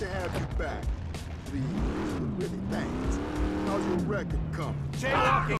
to have you back. Please, really, thanks. How's your record coming? Jaywalking!